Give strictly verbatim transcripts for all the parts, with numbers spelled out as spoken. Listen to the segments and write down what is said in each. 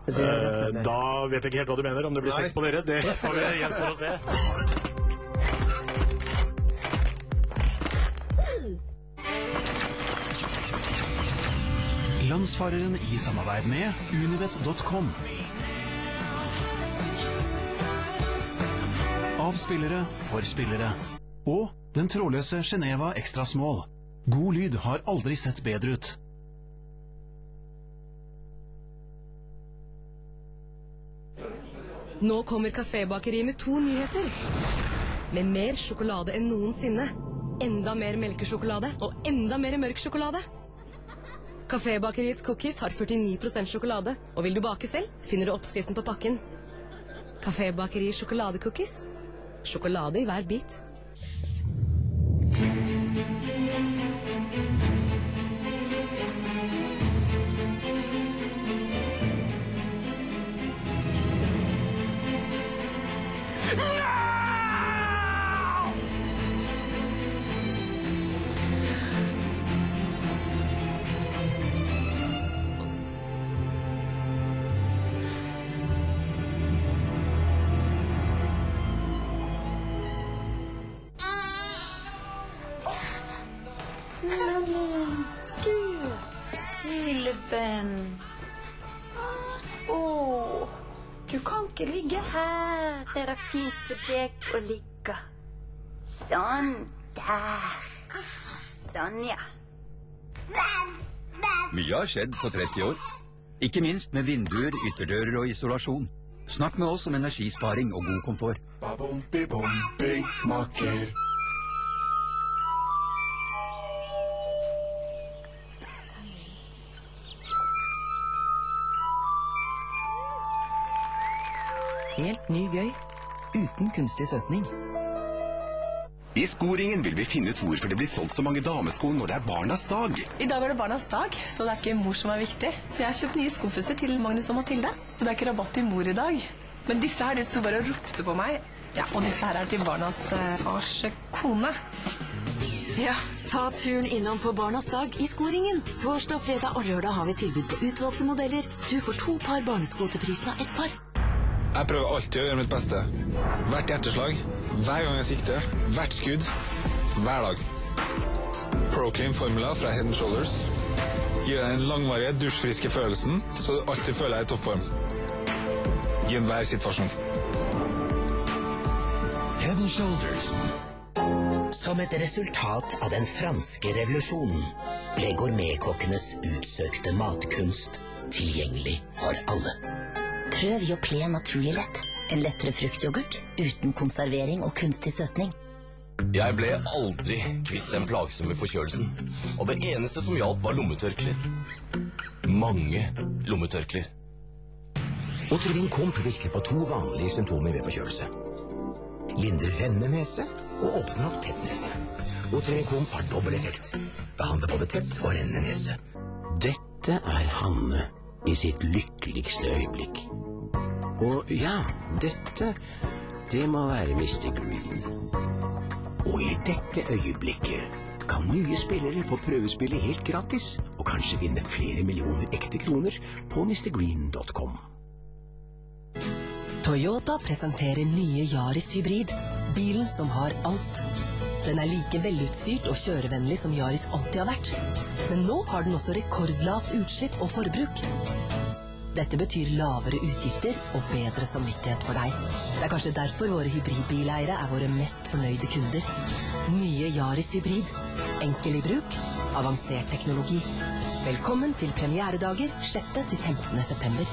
Uh, da vet jeg ikke helt hva du mener, om det blir sex på dere. Det får vi gjenstå å se. Landsfareren i samarbeid med Unibet punktum com. Av spillere for spillere. Og den trådløse Geneva Extra Small. God lyd har aldri sett bedre ut. Nå kommer Kafébakeriet med to nyheter. Med mer sjokolade enn noensinne. Enda mer melkesjokolade og enda mer mørk sjokolade. Kafébakeriets cookies har førtini prosent sjokolade, og vil du bake selv, finner du oppskriften på pakken. Kafébakeriet sjokoladecookies. Sjokolade i hver bit. Lille venn. Åh, du kan ikke ligge her. Det er fint for deg å ligge. Sånn, der. Sånn, ja. Mye har skjedd på tretti år. Ikke minst med vinduer, ytterdører og isolasjon. Snakk med oss om energisparing og god komfort. Ba-bom-bi-bom-bi, maker. Helt ny gøy, uten kunstig søtning. I Skoringen vil vi finne ut hvorfor det blir solgt så mange damesko når det er barnas dag. I dag er det barnas dag, så det er ikke mor som er viktig. Så jeg har kjøpt nye skuffelser til Magnus og Mathilde. Så det er ikke rabatt til mor i dag. Men disse her, de stod bare og ropte på meg. Ja, og disse her er til barnas eh, fars kone. Ja, ta turen innom på barnas dag i Skoringen. Torsdag, fredag og lørdag har vi tilbud på utvalgte modeller. Du får to par barnesko til prisen av ett par. Jeg prøver alltid å gjøre mitt beste. Hvert hjerteslag, hver gang jeg sikter, hvert skudd, hver dag. Proclean formula fra Head and Shoulders gir deg den langvarige, dusjfriske følelsen, så du alltid føler deg i toppform. I enhver situasjon. Head and Shoulders. Som et resultat av den franske revolusjonen ble gourmetkokkenes utsøkte matkunst tilgjengelig for alle. Prøv Yoplait naturlig lett. En lettere fruktyoghurt uten konservering og kunstig søtning. Jeg ble aldri kvitt den plagsomme forkjølelsen. Og det eneste som hjalp var lommetørkler. Mange lommetørkler. Otrivin Komp virker på to vanlige symptomer ved forkjølelse. Lindrer rennende nese og åpner opp tett nese. Otrivin Komp har dobbel effekt. Behandler både tett og rennende nese. Dette er Hanne i sitt lykkeligste øyeblikk. Og ja, dette, det må være mister Green. Og i dette øyeblikket kan nye spillere få prøvespillet helt gratis, og kanskje vinne flere millioner ekte kroner på mister green punktum com. Toyota presenterer nye Yaris Hybrid, bilen som har alt. Den er like velutstyrt og kjørevennlig som Yaris alltid har vært. Men nå har den også rekordlavt utslipp og forbruk. Dette betyr lavere utgifter og bedre samvittighet for deg. Det er kanskje derfor våre hybridbileiere er våre mest fornøyde kunder. Nye Yaris Hybrid. Enkel i bruk, avansert teknologi. Velkommen til premieredager sjette til femtende september.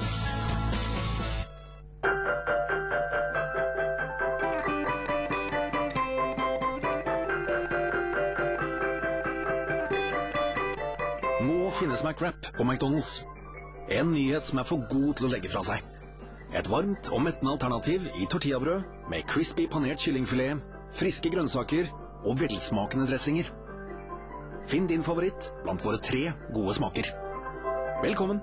Nå finnes McWrap på McDonald's. En nyhet som er for god til å legge fra seg. Et varmt og mettende alternativ i tortillabrød med crispy panert kyllingfilet, friske grønnsaker og velsmakende dressinger. Finn din favoritt blant våre tre gode smaker. Velkommen!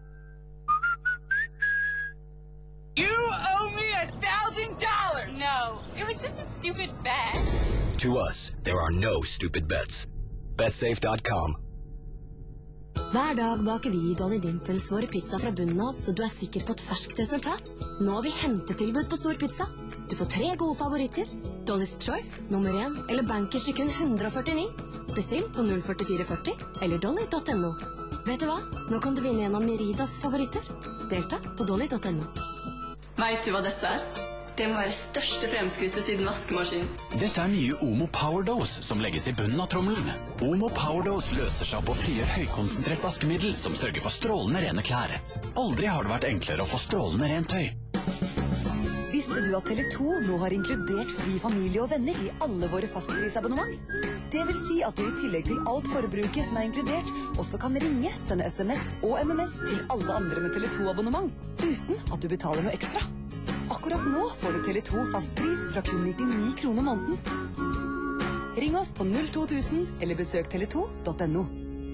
You owe me a thousand dollars! No, it was just a stupid bet. To us, there are no stupid bets. Bet safe dot com. Hver dag baker vi i Dolly Dimples våre pizza fra bunnen av, så du er sikker på et ferskt resultat. Nå har vi hentetilbud på stor pizza. Du får tre gode favoritter. Dolly's Choice, nummer én, eller Bankers i kun hundre førtini. Bestill på null førtifire førti eller dolly punktum no. Vet du hva? Nå kan du vinne en av Meridas favoritter. Delta på dolly punktum no. Vet du hva dette er? Det må være største fremskrittet siden vaskemaskinen. Dette er nye Omo Power Dose som legges i bunnen av trommelen. Omo Power Dose løser seg opp og frigjør høykonsentrert vaskemiddel som sørger for strålende rene klær. Aldri har det vært enklere å få strålende rent tøy. Visste du at Tele to nå har inkludert fri familie og venner i alle våre fastprisabonnement? Det vil si at du i tillegg til alt forbruket som er inkludert, også kan ringe, sende sms og M M S til alle andre med Tele to-abonnement, uten at du betaler noe ekstra. Akkurat nå får du Tele to fastpris fra kun nittini kroner måneden. Ring oss på null to tusen eller besøk tele to punktum no.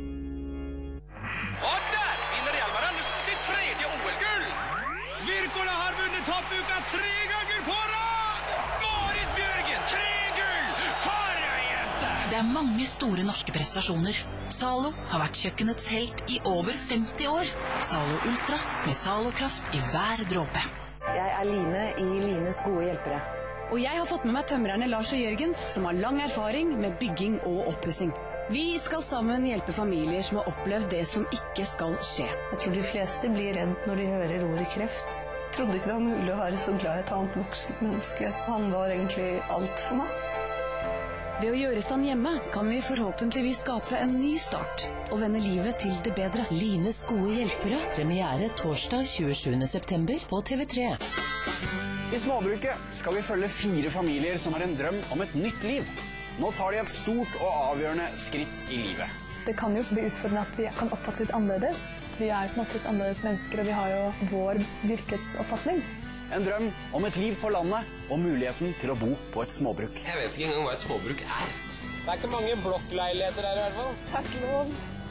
Og der vinner Hjalmar Andersen sitt tredje O L-gull! Wirkola har vunnet toppuka tre ganger på rad! Marit Bjørgen, tre gull! For ei jente! Det er mange store norske prestasjoner. Zalo har vært kjøkkenets helt i over femti år. Zalo Ultra med Zalo-kraft i hver dråpe. Jeg er Line i Lines gode hjelpere. Og jeg har fått med meg tømrerne Lars og Jørgen, som har lang erfaring med bygging og oppussing. Vi skal sammen hjelpe familier som har opplevd det som ikke skal skje. Jeg tror de fleste blir redd når de hører ordet kreft. Jeg trodde ikke det var mulig å være så glad i et annet voksent menneske. Han var egentlig alt for meg. Ved å gjøre stand hjemme kan vi forhåpentligvis skape en ny start og vende livet til det bedre. Lines gode hjelpere, premiere torsdag tjuesjuende september på T V tre. I Småbruket skal vi følge fire familier som har en drøm om et nytt liv. Nå tar de et stort og avgjørende skritt i livet. Det kan jo bli utfordrende at vi kan oppfatte litt annerledes. Vi er på en måte litt annerledes mennesker, og vi har jo vår virkelighetsoppfatning. En drøm om et liv på landet og muligheten til å bo på et småbruk. Jeg vet ikke engang hva et småbruk er. Det er ikke mange blokkleiligheter her i hvert fall. Takk, lov.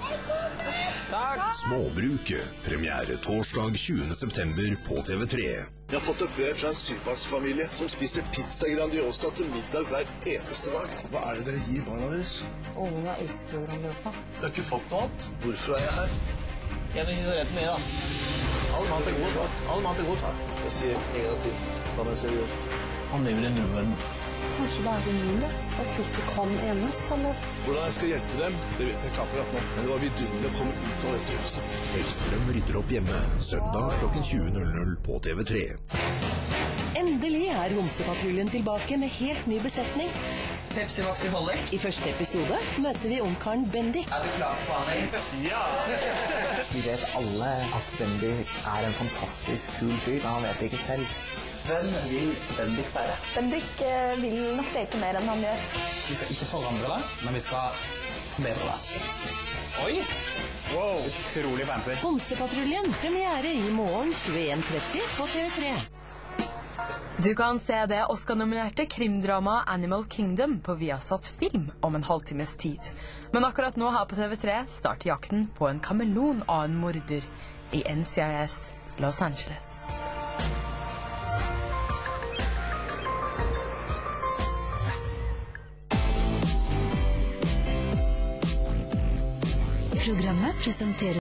Takk. Småbruket, premiere torsdag tjuende september på T V tre. Jeg har fått et brev fra en syvbarnsfamilie som spiser pizza Grandiosa til middag hver eneste dag. Hva er det dere gir barna deres? Ungene elsker jo Grandiosa. Jeg har ikke fått noe annet. Hvorfor er jeg her? Jeg er ikke så redd mye, da. All mat er god, far. All mat er god, far. Jeg sier en gang til. Ta meg seriøst. Han lever i en drømmeverden. Kanskje det er umulig at vi ikke kan enes, eller? Hvordan jeg skal hjelpe dem, det vet jeg ikke akkurat nå. Men det var vidunderlig å komme ut av dette huset. Hellstrøm rydder opp hjemme, søndag klokken tjue null null på T V tre. Endelig er Homsepatruljen tilbake med helt ny besetning. Pepsi Max i holder. I første episode møter vi ungkaren Bendik. Er du klar for faen? Ja! Vi vet alle at Bendik er en fantastisk kul fyr, men han vet det ikke selv. Hvem vil Bendik være? Bendik eh, vil nok date mer enn han gjør. Vi skal ikke forandre det, men vi skal forbedre det. Oi! Wow, utrolig fancy. Homsepatruljen, premiere i morgen tjueen tretti på T V tre. Du kan se det Oscar-nominerte krimdramaet Animal Kingdom på Viasat Film om en halvtimes tid. Men akkurat nå her på T V tre starter jakten på en kameleon av en morder i N C I S Los Angeles. Programmet presenterer